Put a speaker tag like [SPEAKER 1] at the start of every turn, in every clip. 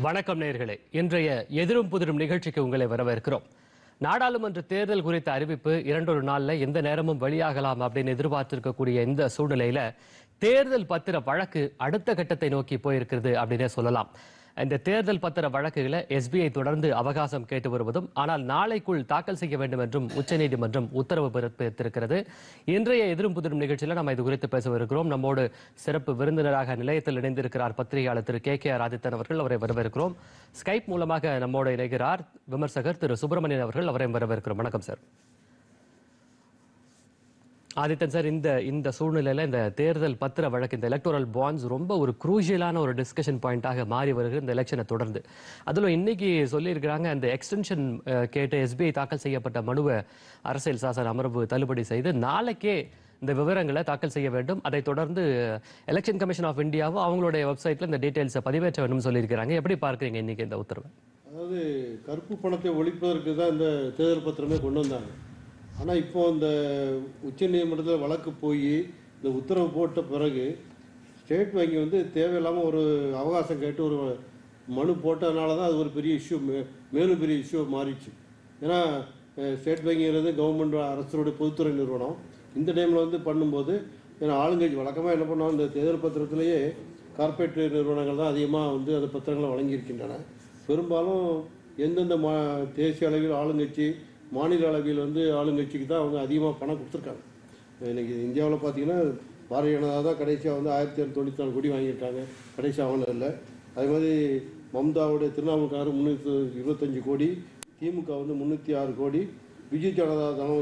[SPEAKER 1] வணக்கம் நேயர்களே. இன்றைய எதிரும் புதிரும் நிகழ்ச்சிக்கு உங்களை வரவேற்கிறோம். நாடாளுமன்ற தேர்தல் குறித்த அறிவிப்பு 2 நாள்ல எந்த நேரமும் வெளியாகலாம் அப்படின்னு எதிர்பார்த்திருக்கக்கூடிய இந்த சூழ்நிலையில தேர்தல் பத்திர வழக்கு அடுத்த கட்டத்தை நோக்கி போயிருக்கிறது அப்படின்னே சொல்லலாம். இந்த தேர்தல் பத்திர வழக்குகளை SBI தொடர்ந்து அவகாசம் கேட்டு வருவதும், ஆனால் நாளைக்குள் தாக்கல் செய்ய வேண்டும் என்றும் உச்சநீதிமன்றம் உத்தரவு பிறப்பித்திருக்கிறது. இன்றைய எதிரும் புதிரும் நிகழ்ச்சியில் நம்ம இது குறித்து பேசவிருக்கிறோம். நம்மோடு சிறப்பு விருந்தினராக நிலையத்தில் இணைந்திருக்கிறார் பத்திரிகையாளர் திரு KKR ஆதித்தன் அவர்கள். அவரை வரவேற்கிறோம். ஸ்கைப் மூலமாக நம்மோடு இணைகிறார் விமர்சகர் திரு சுப்பிரமணியன் அவர்கள். அவரையும் வரவேற்கிறோம். வணக்கம் சார். ஆதித்தன் சார், இந்த சூழ்நிலையில இந்த தேர்தல் பத்திர வழக்கு, இந்த எலக்டோரல் பாண்ட்ஸ் ரொம்ப ஒரு குரூஷியலான ஒரு டிஸ்கஷன் பாயிண்டாக மாறி வருகிறது இந்த எலெக்ஷனை தொடர்ந்து. அதில் இன்னைக்கு சொல்லியிருக்கிறாங்க, அந்த எக்ஸ்டென்ஷன் கேட்டு SBI தாக்கல் செய்யப்பட்ட மனுவை அரசியல் சாசன அமர்வு தள்ளுபடி செய்து நாளைக்கே இந்த விவரங்களை தாக்கல் செய்ய வேண்டும். அதை தொடர்ந்து எலெக்ஷன் கமிஷன் ஆஃப் இந்தியாவும் அவங்களுடைய வெப்சைட்ல இந்த டீடைல்ஸை பதிவேற்ற வேண்டும் சொல்லியிருக்கிறாங்க. எப்படி பார்க்குறீங்க இன்னைக்கு இந்த உத்தரவு?
[SPEAKER 2] அதாவது கருப்பு பணத்தை ஒழிப்பதற்கு தான் இந்த தேர்தல் பத்திரமே கொண்டு வந்தாங்க. ஆனால் இப்போ இந்த உச்சநீதிமன்றத்தில் வழக்கு போய் இந்த உத்தரவு போட்ட பிறகு ஸ்டேட் வங்கி வந்து தேவையில்லாமல் ஒரு அவகாசம் கேட்டு ஒரு மனு போட்டதுனால தான் அது ஒரு பெரிய இஷ்யூ, மேலும் பெரிய இஷ்யூ மாறிடுச்சு. ஏன்னா ஸ்டேட் வங்கிங்கிறது கவர்மெண்ட் அரசுடைய பொதுத்துறை நிறுவனம். இந்த டைமில் வந்து பண்ணும்போது ஏன்னா ஆளுங்கட்சி வழக்கமாக என்ன பண்ணுவோம், இந்த தேர்தல் பத்திரத்திலேயே கார்ப்பரேட் நிறுவனங்கள் தான் அதிகமாக வந்து அந்த பத்திரங்களை வழங்கியிருக்கின்றன. பெரும்பாலும் எந்தெந்த தேசிய அளவில் ஆளுங்கட்சி, மாநில அளவில் வந்து ஆளுங்கட்சிக்கு தான் அவங்க அதிகமாக பணம் கொடுத்துருக்காங்க. இன்றைக்கி இந்தியாவில் பார்த்தீங்கன்னா பாரதிய ஜனதா தான் கடைசியாக வந்து 1294 கோடி வாங்கியிருக்காங்க, கடைசி ஆவணத்தில். அதே மாதிரி மம்தாவுடைய திருநாவுக்காரர் 325 கோடி, திமுக வந்து 306 கோடி, பிஜு ஜனதா தளம்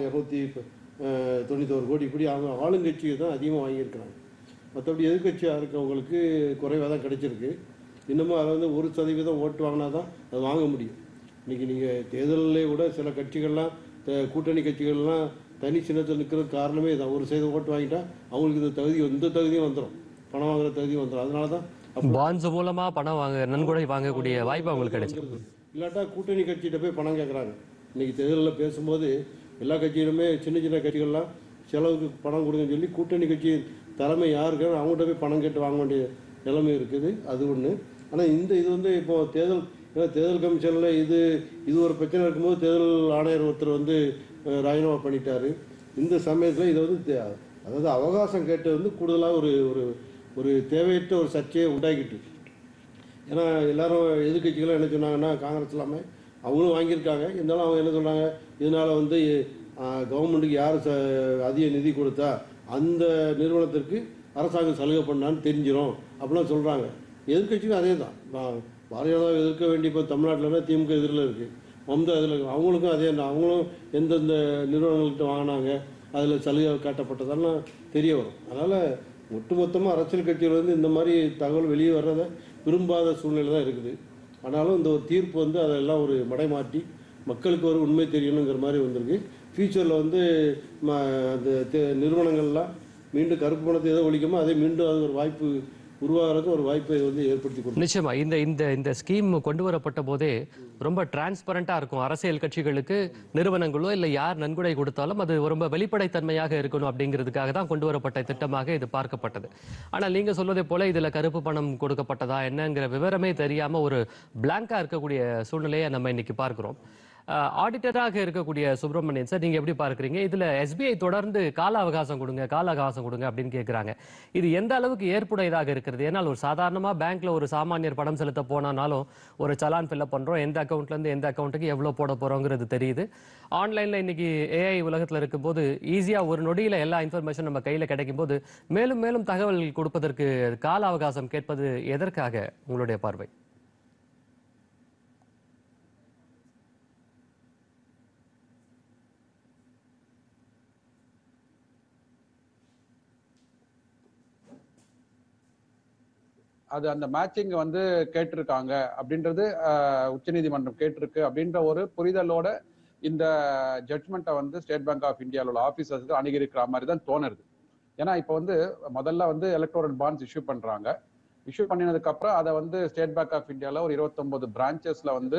[SPEAKER 2] 291 கோடி, இப்படி அவங்க ஆளுங்கட்சிக்கு தான் அதிகமாக வாங்கியிருக்கிறாங்க. மற்றபடி எதிர்கட்சியாக இருக்கவங்களுக்கு குறைவாக தான் கிடைச்சிருக்கு. இன்னமும் அதை வந்து 1% ஓட்டு வாங்கினா தான் அது வாங்க முடியும். இன்றைக்கி நீங்கள் தேர்தலிலே கூட சில கட்சிகள்லாம், கூட்டணி கட்சிகள்லாம் தனி சின்னத்தில் நிற்கிறது காரணமே இதான். 1% ஓட்டு வாங்கிட்டா அவங்களுக்கு இந்த தகுதியும் வந்துடும், பணம் வாங்குற தகுதியும் வந்துடும். அதனால தான்
[SPEAKER 1] பாண்ட்ஸ் மூலமாக பணம் நன்கொடை வாங்கக்கூடிய வாய்ப்பு அவங்களுக்கு கிடைச்சிருக்கு.
[SPEAKER 2] இல்லாட்டா கூட்டணி கட்சிகிட்ட போய் பணம் கேட்குறாங்க. இன்றைக்கி தேர்தலில் பேசும்போது எல்லா கட்சியிலுமே சின்ன சின்ன கட்சிகள்லாம் செலவுக்கு பணம் கொடுங்கன்னு சொல்லி கூட்டணி கட்சி தலைமை யாருக்கு அவங்கள்ட்ட போய் பணம் கேட்டு வாங்க வேண்டிய நிலைமை இருக்குது. அது ஒன்று. ஆனால் இது வந்து இப்போது தேர்தல் கமிஷனில் இது ஒரு பிரச்சனை இருக்கும்போது தேர்தல் ஆணையர் ஒருத்தர் வந்து ராஜினாமா பண்ணிட்டார். இந்த சமயத்தில் இதை வந்து அதாவது அவகாசம் கேட்டு வந்து கூடுதலாக ஒரு ஒரு தேவையற்ற ஒரு சர்ச்சையை உண்டாக்கிட்டு. ஏன்னா எல்லாரும் எதிர்கட்சிகளும் என்ன சொன்னாங்கன்னா, காங்கிரஸ் எல்லாமே அவங்களும் வாங்கியிருக்காங்க. இருந்தாலும் அவங்க என்ன சொல்கிறாங்க, இதனால் வந்து கவர்மெண்ட்டுக்கு யார் அதிக நிதி கொடுத்தா அந்த நிறுவனத்திற்கு அரசாங்கம் சலுகை பண்ணான்னு தெரிஞ்சிடும் அப்படிலாம் சொல்கிறாங்க. எதிர்கட்சிக்கும் அதே தான். பாரதிய ஜனதா எதிர்க்க வேண்டிய இப்போ தமிழ்நாட்டில்னா திமுக எதிரில் இருக்குது, மம்தா இதில் இருக்குது. அவங்களுக்கும் அதே தான். அவங்களும் எந்தெந்த நிறுவனங்கள்கிட்ட வாங்கினாங்க, அதில் சலுகை காட்டப்பட்டதெல்லாம் தெரிய வரும். அதனால் ஒட்டுமொத்தமாக அரசியல் கட்சிகள் வந்து இந்த மாதிரி தகவல் வெளியே வர்றதை விரும்பாத சூழ்நிலை தான் இருக்குது. ஆனாலும் இந்த ஒரு தீர்ப்பு வந்து அதெல்லாம் ஒரு மடைமாற்றி மக்களுக்கு ஒரு உண்மை தெரியணுங்கிற மாதிரி வந்திருக்கு. ஃபியூச்சரில் வந்து அந்த நிறுவனங்கள்லாம் மீண்டும் கருப்பு பணத்தை எதை ஒழிக்குமோ அதே மீண்டும் அது ஒரு வாய்ப்பு உருவாகிறதுக்கு ஒரு வாய்ப்பை வந்து ஏற்படுத்தி கொடுக்கும்.
[SPEAKER 1] நிச்சயமா இந்த ஸ்கீம் கொண்டு வரப்பட்ட போதே ரொம்ப டிரான்ஸ்பரண்டா இருக்கும். அரசியல் கட்சிகளுக்கு நிறுவனங்களோ இல்லை யார் நன்கொடை கொடுத்தாலும் அது ரொம்ப வெளிப்படைத்தன்மையாக இருக்கணும் அப்படிங்கிறதுக்காக தான் கொண்டு வரப்பட்ட திட்டமாக இது பார்க்கப்பட்டது. ஆனால் நீங்க சொல்வதை போல இதுல கருப்பு பணம் கொடுக்கப்பட்டதா என்னங்கிற விவரமே தெரியாம ஒரு பிளாங்கா இருக்கக்கூடிய சூழ்நிலையை நம்ம இன்னைக்கு பார்க்கிறோம். ஆடிட்டராக இருக்கக்கூடிய சுப்பிரமணியன் சார், நீங்க எப்படி பார்க்குறீங்க? இதுல SBI தொடர்ந்து கால அவகாசம் கொடுங்க அப்படின்னு கேட்குறாங்க. இது எந்த அளவுக்கு ஏற்புடையதாக இருக்கிறது? ஏன்னால் ஒரு சாதாரணமா பேங்க்ல ஒரு சாமானியர் பணம் செலுத்த போனாலும் ஒரு சலான் ஃபில்அப் பண்றோம், எந்த அக்கௌண்ட்ல இருந்து எந்த அக்கௌண்ட்டுக்கு எவ்வளவு போட போறோங்கிறது தெரியுது. ஆன்லைன்ல இன்னைக்கு AI உலகத்துல இருக்கும்போது ஈஸியா ஒரு நொடியில எல்லா இன்ஃபர்மேஷன் நம்ம கையில கிடைக்கும் போது மேலும் மேலும் தகவல் கொடுப்பதற்கு கால அவகாசம் கேட்பது எதற்காக உங்களுடைய பார்வை?
[SPEAKER 3] அது அந்த மேட்சிங் வந்து கேட்டிருக்காங்க அப்படின்றது உச்சநீதிமன்றம் கேட்டிருக்கு அப்படின்ற ஒரு புரிதலோட இந்த ஜட்மெண்ட்டை வந்து ஸ்டேட் பேங்க் ஆஃப் இந்தியாவில் உள்ள ஆஃபீஸர்ஸ்க்கு அணுகிருக்கிற மாதிரி தான் தோணுது. ஏன்னா இப்போ வந்து முதல்ல வந்து எலக்டோரல் பாண்ட்ஸ் இஷ்யூ பண்றாங்க. இஷ்யூ பண்ணினதுக்கு அப்புறம் அதை வந்து ஸ்டேட் பேங்க் ஆஃப் இந்தியாவில் ஒரு 29 பிரான்ச்சஸ்ல வந்து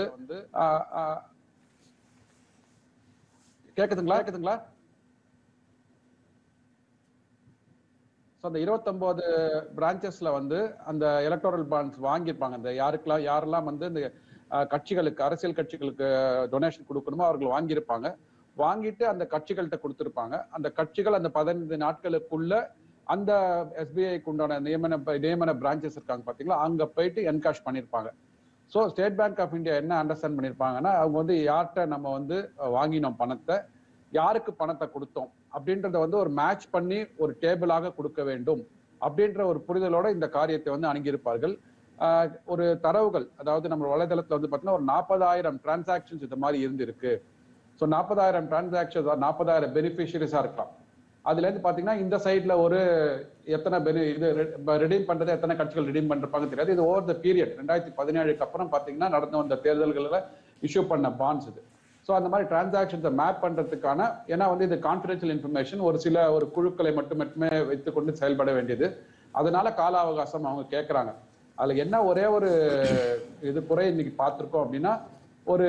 [SPEAKER 3] கேக்குதுங்களா? அந்த 29 பிரான்ச்சஸ்ல வந்து அந்த எலக்டோரல் பாண்ட்ஸ் வாங்கியிருப்பாங்க. அந்த யாரெல்லாம் வந்து இந்த கட்சிகளுக்கு, அரசியல் கட்சிகளுக்கு டொனேஷன் கொடுக்கணுமோ அவர்கள் வாங்கியிருப்பாங்க. வாங்கிட்டு அந்த கட்சிகள்கிட்ட கொடுத்திருப்பாங்க. அந்த கட்சிகள் அந்த 15 நாட்களுக்குள்ள அந்த எஸ்பிஐக்கு உண்டான நியமன பிரான்ச்சஸ் இருக்காங்க பாத்தீங்களா, அங்க போயிட்டு என்காஷ் பண்ணிருப்பாங்க. So state bank of India என்ன அண்டர்ஸ்டாண்ட் பண்ணிருப்பாங்கன்னா, அவங்க வந்து யார்கிட்ட நம்ம வந்து வாங்கினோம் பணத்தை, யாருக்கு பணத்தை கொடுத்தோம் அப்படின்றத வந்து ஒரு மேட்ச் பண்ணி ஒரு டேபிளாக கொடுக்க வேண்டும் அப்படின்ற ஒரு புரிதலோட இந்த காரியத்தை வந்து அணுகியிருப்பார்கள். ஒரு தரவுகள், அதாவது நம்ம வலைதளத்துல வந்து பாத்தீங்கன்னா ஒரு 40,000 டிரான்சாக்ஷன்ஸ் இந்த மாதிரி இருந்திருக்கு. ஸோ 40,000 டிரான்சாக்ஷன்ஸ், 40,000 பெனிஃபிஷியரிஸா இருக்கலாம். அதுல இருந்து பாத்தீங்கன்னா இந்த சைட்ல ஒரு எத்தனை இது ரிடீம் பண்றது, எத்தனை கட்சிகள் ரிடீம் பண்றாங்க தெரியாது. இது ஓவர் த பீரியட் 2017க்கு அப்புறம் பாத்தீங்கன்னா நடந்து வந்த தேர்தல்களில் இஷ்யூ பண்ண பாண்ட்ஸ் இது. ஸோ அந்த மாதிரி டிரான்சாக்ஷன்ஸை மேப் பண்றதுக்கான, ஏன்னா வந்து இது கான்ஃபிடென்ஷியல் இன்ஃபர்மேஷன், ஒரு குழுக்களை மட்டுமே வைத்துக்கொண்டு செயல்பட வேண்டியது. அதனால கால அவகாசம் அவங்க கேட்கறாங்க. அதுல என்ன ஒரே ஒரு இது குறை இன்னைக்கு பார்த்திருக்கோம் அப்படின்னா, ஒரு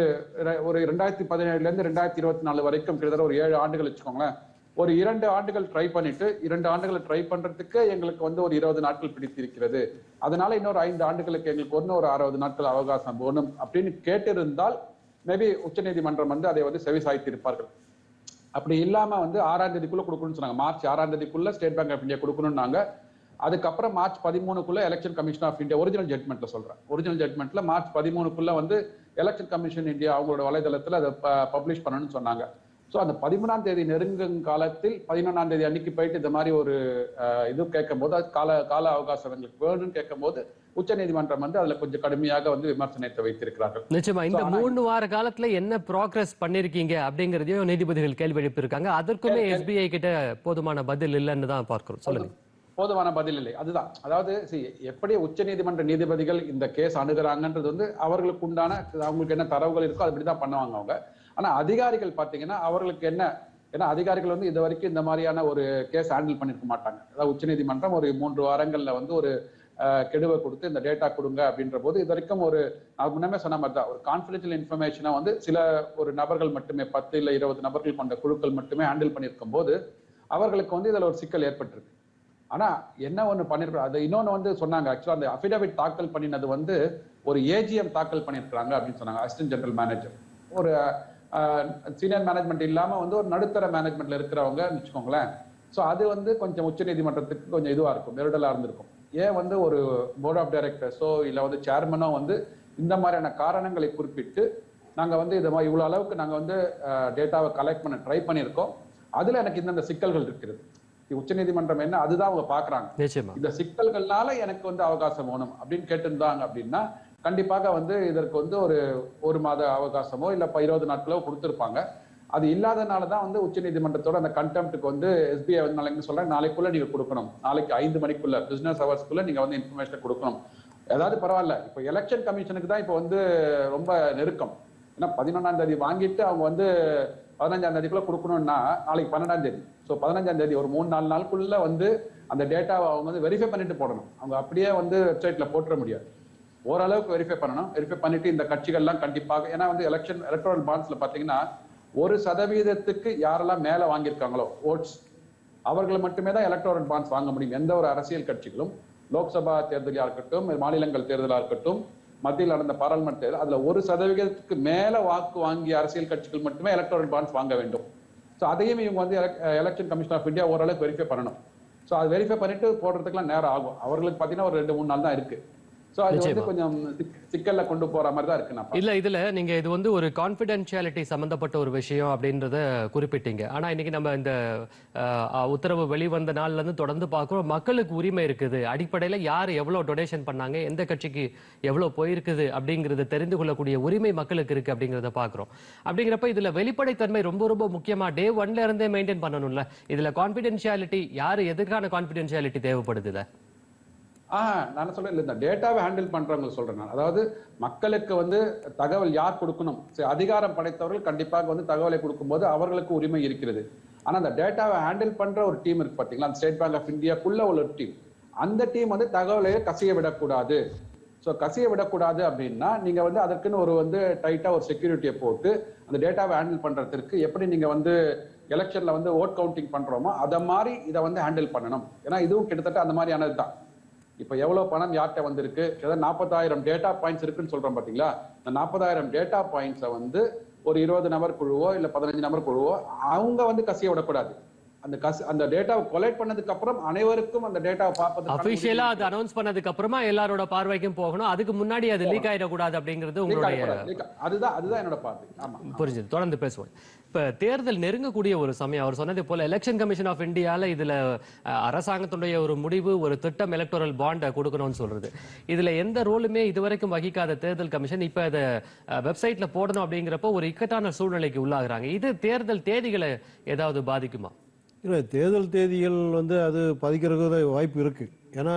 [SPEAKER 3] 2017ல இருந்து 2024 வரைக்கும் கிட்டத்தட்ட ஒரு 7 ஆண்டுகள் வச்சுக்கோங்களேன். ஒரு 2 ஆண்டுகள் ட்ரை பண்ணிட்டு 2 ஆண்டுகள் ட்ரை பண்றதுக்கு எங்களுக்கு வந்து ஒரு 20 நாட்கள் பிடித்திருக்கிறது, அதனால இன்னொரு 5 ஆண்டுகளுக்கு எங்களுக்கு ஒரு 60 நாட்கள் அவகாசம் வேணும் அப்படின்னு கேட்டிருந்தால் மேபி உச்சநீதிமன்றம் வந்து அதை வந்து செவி சாய்த்திருப்பார்கள். அப்படி இல்லாம வந்து 6ஆம் தேதிக்குள்ள கொடுக்கணும்னு சொன்னாங்க. மார்ச் 6ஆம் தேதிக்குள்ள ஸ்டேட் பேங்க் ஆஃப் இந்தியா கொடுக்கணும்னாங்க. அதுக்கப்புறம் மார்ச் 13க்குள்ள election commission of India, original ஜட்மெண்ட்ல சொல்றேன், ஒரிஜினல் ஜட்மெண்ட்ல மார்ச் 13க்குள்ள வந்து எலெக்ஷன் கமிஷன் இந்தியா அவங்களோட வலைதளத்துல அதை பப்ளிஷ் பண்ணணும்னு சொன்னாங்க. ஸோ அந்த 13ஆம் தேதி நெருங்கும் காலத்தில் 11ஆம் தேதி அன்னைக்கு போயிட்டு இந்த மாதிரி ஒரு இது கேட்கும் போது, அது கால அவகாசம் எங்களுக்கு வேணும்னு கேட்கும் போது உச்சநீதிமன்றம் வந்து அதுல கொஞ்சம் கடுமையாக வந்து விமர்சனத்தை வைத்திருக்கிறார்கள்.
[SPEAKER 1] நிச்சயமா இந்த 3 வார காலத்துல என்ன ப்ராக்ரஸ் பண்ணிருக்கீங்க அப்படிங்கறதையும் நீதிபதிகள் கேள்வி எழுப்பியிருக்காங்க. அதற்குமே எஸ்பிஐ கிட்ட போதுமான பதில் இல்லைன்னு தான் பார்க்கிறோம். சொல்லுங்க.
[SPEAKER 3] போதுமான பதில் இல்லை, அதுதான். அதாவது எப்படி உச்சநீதிமன்ற நீதிபதிகள் இந்த கேஸ் அணுகிறாங்கன்றது வந்து அவர்களுக்கு உண்டான, அவங்களுக்கு என்ன தரவுகள் இருக்கோ அப்படிதான் பண்ணுவாங்க அவங்க. ஆனா அதிகாரிகள் பாத்தீங்கன்னா அவர்களுக்கு என்ன, ஏன்னா அதிகாரிகள் வந்து இது வரைக்கும் இந்த மாதிரியான ஒரு கேஸ் ஹேண்டில் பண்ணிருக்க மாட்டாங்க. அதாவது உச்சநீதிமன்றம் ஒரு 3 வாரங்கள்ல வந்து ஒரு கெடுவை கொடுத்து இந்த டேட்டா கொடுங்க அப்படின்ற போது, இது வரைக்கும் நான் முன்னமே சொன்ன மாதிரி தான் ஒரு கான்ஃபிடென்ஷியல் இன்ஃபர்மேஷனை வந்து ஒரு நபர்கள் மட்டுமே, 10 இல்ல 20 நபர்கள் கொண்ட குழுக்கள் மட்டுமே ஹேண்டில் பண்ணிருக்கும் போது அவர்களுக்கு வந்து இதுல ஒரு சிக்கல் ஏற்பட்டிருக்கு. ஆனா என்ன ஒண்ணு பண்ணிருக்க, அது இன்னொன்னு வந்து சொன்னாங்க, ஆக்சுவலா அந்த அஃபிடவிட் தாக்கல் பண்ணினது வந்து ஒரு ஏஜிஎம் தாக்கல் பண்ணிருக்காங்க அப்படின்னு சொன்னாங்க. அசிஸ்டன்ட் ஜெனரல் மேனேஜர், ஒரு சீனியர் மேனேஜ்மெண்ட் இல்லாம வந்து ஒரு நடுத்தர மேனேஜ்மெண்ட்ல இருக்கிறவங்க வச்சுக்கோங்களேன். ஸோ அது வந்து கொஞ்சம் உச்சநீதிமன்றத்துக்கு கொஞ்சம் இதுவா இருக்கும், நெருடலா இருந்திருக்கும். ஏன் வந்து ஒரு போர்ட் ஆஃப் டைரக்டர்ஸோ இல்ல வந்து சேர்மனோ வந்து இந்த மாதிரியான காரணங்களை குறிப்பிட்டு நாங்க வந்து இது மாதிரி இவ்வளவு அளவுக்கு நாங்க வந்து டேட்டாவை கலெக்ட் பண்ண ட்ரை பண்ணியிருக்கோம், அதுல எனக்கு இந்த சிக்கல்கள் இருக்கிறது, உச்சநீதிமன்றம் என்ன அதுதான் அவங்க பாக்குறாங்க. இந்த சிக்கல்கள்னால எனக்கு வந்து அவகாசம் வேணும் அப்படின்னு கேட்டிருந்தாங்க அப்படின்னா கண்டிப்பாக வந்து இதற்கு வந்து ஒரு மாத அவகாசமோ இல்ல 20 நாட்களோ கொடுத்திருப்பாங்க. அது இல்லாதனாலதான் வந்து உச்சநீதிமன்றத்தோட அந்த கண்டெம்ப்டுக்கு வந்து எஸ்பிஐ வந்து நாளைக்கு சொல்றேன், நாளைக்குள்ள நீங்க கொடுக்கணும், நாளைக்கு 5 மணிக்குள்ள பிசினஸ் ஹவர்ஸ்க்குள்ள நீங்க வந்து இன்ஃபர்மேஷன் கொடுக்கணும். ஏதாவது பரவாயில்ல, இப்ப எலெக்ஷன் கமிஷனுக்கு தான் இப்ப வந்து ரொம்ப நெருக்கம். ஏன்னா 11ஆம் தேதி வாங்கிட்டு அவங்க வந்து 15ஆம் தேதிக்குள்ள கொடுக்கணும்னா நாளைக்கு 12ஆம் தேதி. ஸோ 15ஆம் தேதி ஒரு 3-4 நாளுக்குள்ள வந்து அந்த டேட்டாவை அவங்க வந்து வெரிஃபை பண்ணிட்டு போடணும். அவங்க அப்படியே வந்து வெப்சைட்ல போட்டுற முடியாது, ஓரளவுக்கு வெரிஃபை பண்ணணும். வெரிஃபை பண்ணிட்டு இந்த கட்சிகள்லாம் கண்டிப்பாக, ஏன்னா வந்து எலக்ட்ரல் பாண்ட்ஸ்ல பாத்தீங்கன்னா 1% யாரெல்லாம் மேல வாங்கியிருக்காங்களோ ஓட்ஸ், அவர்கள் மட்டுமே தான் எலக்ட்ரல் பாண்ட்ஸ் வாங்க முடியும். எந்த ஒரு அரசியல் கட்சிகளும் லோக்சபா தேர்தலா இருக்கட்டும், மாநிலங்கள் தேர்தலா இருக்கட்டும், மத்தியில் நடந்த பாராளுமன்ற தேர்தல், அதுல 1% மேல வாக்கு வாங்கிய அரசியல் கட்சிகள் மட்டுமே எலக்ட்ரல் பாண்ட்ஸ் வாங்க வேண்டும். ஸோ அதையும் இவங்க வந்து எலெக்ஷன் கமிஷன் ஆஃப் இந்தியா ஓரளவுக்கு வெரிஃபை பண்ணணும். ஸோ அது வெரிஃபை பண்ணிட்டு போடுறதுக்குலாம் நேரம் ஆகும். அவர்களுக்கு பாத்தீங்கன்னா ஒரு 2-3 நாள் தான் இருக்கு. சோ அது வந்து கொஞ்சம் சிக்கல்ல கொண்டு போற மாதிரி தான் இருக்கு.
[SPEAKER 1] இல்ல இதுல நீங்க இது வந்து ஒரு கான்ஃபிடென்ஷியாலிட்டி சம்பந்தப்பட்ட ஒரு விஷயம் அப்படின்றத குறிப்பிட்டீங்க. ஆனா இன்னைக்கு நம்ம இந்த உத்தரவு வெளிவந்த நாள்ல இருந்து தொடர்ந்து பார்க்கிறோம், மக்களுக்கு உரிமை இருக்குது, அடிப்படையில யார் எவ்வளவு டொனேஷன் பண்ணாங்க, எந்த கட்சிக்கு எவ்வளவு போயிருக்குது அப்படிங்கறத தெரிந்து கொள்ளக்கூடிய உரிமை மக்களுக்கு இருக்கு அப்படிங்கறத பாக்குறோம். அப்படிங்கிறப்ப இதுல வெளிப்படைத்தன்மை ரொம்ப ரொம்ப முக்கியமா டே 1ல இருந்தே மெயின்டைன் பண்ணணும்ல. இதுல கான்ஃபிடென்ஷியாலிட்டி யாரு எதுக்கான கான்ஃபிடென்ஷியாலிட்டி தேவைப்படுது?
[SPEAKER 3] நான் சொல்றேன், இந்த டேட்டாவை ஹேண்டில் பண்றவங்க சொல்றேன் நான். அதாவது மக்களுக்கு வந்து தகவல் யார் கொடுக்கணும், அதிகாரம் படைத்தவர்கள் கண்டிப்பாக வந்து தகவலை கொடுக்கும்போது அவர்களுக்கு உரிமை இருக்கிறது. ஆனா அந்த டேட்டாவை ஹேண்டில் பண்ற ஒரு டீம் இருக்கு பாத்தீங்களா, ஸ்டேட் பேங்க் ஆஃப் இந்தியாக்குள்ள உள்ள ஒரு டீம், அந்த டீம் வந்து தகவலை கசிய விடக்கூடாது. ஸோ கசிய விடக்கூடாது அப்படின்னா நீங்க வந்து அதற்குன்னு ஒரு வந்து டைட்டா ஒரு செக்யூரிட்டியை போட்டு அந்த டேட்டாவை ஹேண்டில் பண்றதுக்கு எப்படி நீங்க வந்து எலெக்ஷன்ல வந்து ஓட் கவுண்டிங் பண்றோமோ அதை மாதிரி இதை வந்து ஹேண்டில் பண்ணணும். ஏன்னா இதுவும் கிட்டத்தட்ட அந்த மாதிரியானது தான். இப்ப எவ்வளவு பணம் யார்கிட்ட வந்திருக்கு, 40,000 டேட்டா பாயிண்ட்ஸ் இருக்குன்னு சொல்றோம் பாத்தீங்களா, இந்த 40,000 டேட்டா பாயிண்ட்ஸை வந்து ஒரு 20 நபர் குழுவோ இல்ல 15 நபர் குழுவோ அவங்க வந்து கசிய விடக்கூடாது. அந்த டேட்டாவை கொலெக்ட் பண்ணதுக்கு அப்புறம் அனைவருக்கும் அந்த டேட்டாவை பார்ப்பது
[SPEAKER 1] அபிஷியலா அது அனௌன்ஸ் பண்ணதுக்கு அப்புறமா எல்லாரோட பார்வைக்கும் போகணும். அதுக்கு முன்னாடி அது லீக் ஆயிடக்கூடாது அப்படிங்கிறது உங்களுடைய
[SPEAKER 3] அதுதான் என்னோட பார்வை. ஆமா,
[SPEAKER 1] புரிஞ்சது. தொடர்ந்து பேசுவோம். இப்ப தேர்தல் நெருங்கக்கூடிய ஒரு சமயம், அவர் சொன்னது போல எலெக்ஷன் கமிஷன் ஆஃப் இந்தியால இதுல அரசாங்கத்துடைய ஒரு முடிவு, ஒரு திட்டம் எலக்டோரல் பாண்ட் கொடுக்கணும்னு சொல்றது. இதுல எந்த ரோலுமே இதுவரைக்கும் வகிக்காத தேர்தல் கமிஷன் இப்ப அதை வெப்சைட்ல போடணும் அப்படிங்கிறப்போ ஒரு இக்கட்டான சூழ்நிலைக்கு உள்ளாகுறாங்க. இது தேர்தல் தேதிகளை ஏதாவது பாதிக்குமா?
[SPEAKER 2] இல்லை, தேர்தல் தேதிகள் வந்து அது பாதிக்கிறதுக்கு வாய்ப்பு இருக்குது. ஏன்னா